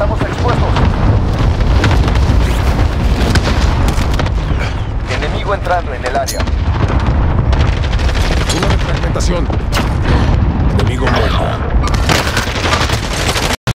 Estamos expuestos. Enemigo entrando en el área. Una de fragmentación.